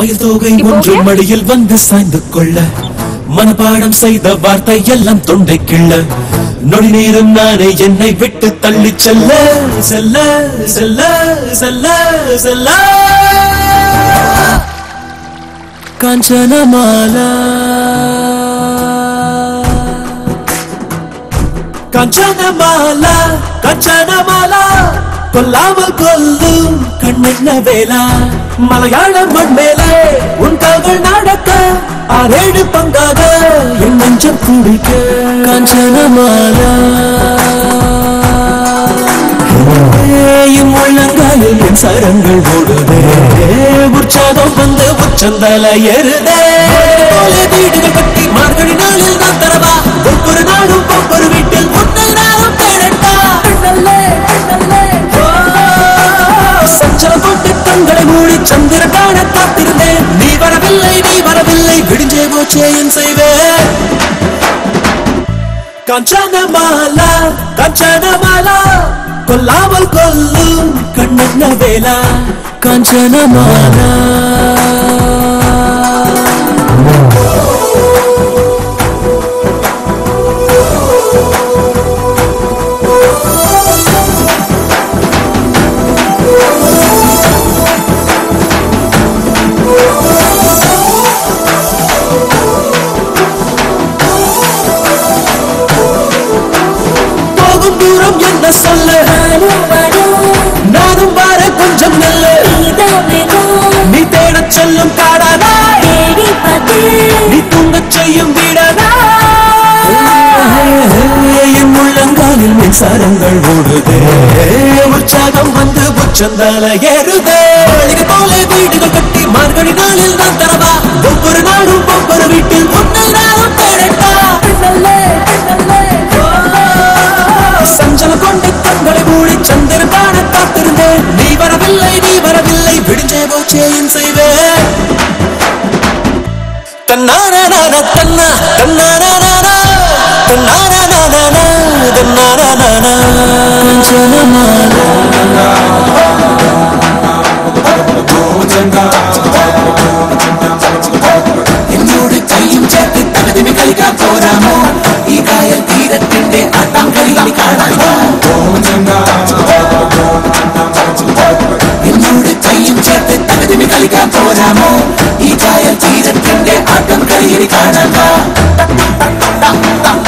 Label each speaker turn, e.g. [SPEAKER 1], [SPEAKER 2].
[SPEAKER 1] மயில் தோகை ஒன்று மடியில் வந்து சாய்ந்து கொள்ள மனப்பாடம் செய்த வார்த்தை எல்லாம் தொண்டை கிள்ள நொடி நேரம் நானே என்னை விட்டு தள்ளி செல்ல செல்ல செல்ல செல்ல செல்ல காஞ்சனமாலா காஞ்சனமாலா காஞ்சனமாலா கொல்லாமல் கொல்லும் கண்ணென்ன வேலா மலையாள மண் மேலே உன் கால்கள் நடக்க ஆறேழு பங்காக என் நெஞ்சம் குடிக்க காஞ்சனமாலா உள்ளங்காலில் என் சரங்கள் ஓடுதே உற்சாகம் வந்து உச்சந்தல ஏறுதே வீடுகள் கட்டி மார்கழி நாளில் நான் தரவா ஒவ்வொரு நாளும் ஒவ்வொரு வீட்டில் முன்னை நாளும் தேடட்டா சஞ்சலம் கொண்டு கண்களை மூடி சந்திர காண காத்திருந்தேன் நீ வரவில்லை விடிஞ்சே போச்சே என் செய்வேன் காஞ்சனமாலா காஞ்சனமாலா கொல்லாமல் கொல்லும் கண்ணென்ன வேலா காஞ்சனமாலா போகும் தூரம் என்ன சொல்ல நானும் வர கொஞ்சம் நல்ல நீ தேடச் சொல்லும் காடாதா நீ தூங்கச் செய்யும் வீடாதா என் உள்ளங்காலில் மின்சாரங்கள் ஓடுதே உற்சாகம் வந்து உச்சந்தால ஏறுதே போல வீடுகள் கட்டி மார்கழி நாளில் நான் தரவா ஒவ்வொரு நாளும் ஒவ்வொரு வீட்டில் முன்னை நாளும் தேடட்டா சஞ்சலம் கொண்டு கண்களை மூடி சந்திர காண காத்திருந்தேன் நீ வரவில்லை விடிஞ்சே போச்சே என் செய்வேன் தன்னானா தன்னா தன்னானா தன்னானா தன்னானா എന്നോട് കൈയും ചേർത്ത് തകതിമി കളിക്കാൻ പോരാമോ ഈ കായൽ തീരത്തിന്റെ ആട്ടാം കളി കാണാമോ എന്നോട് കൈയും ചേർത്ത് തകതിമി കളിക്കാൻ പോരാമോ ഈ കായൽ തീരത്തിന്റെ ആട്ടം കളി കാണാമോ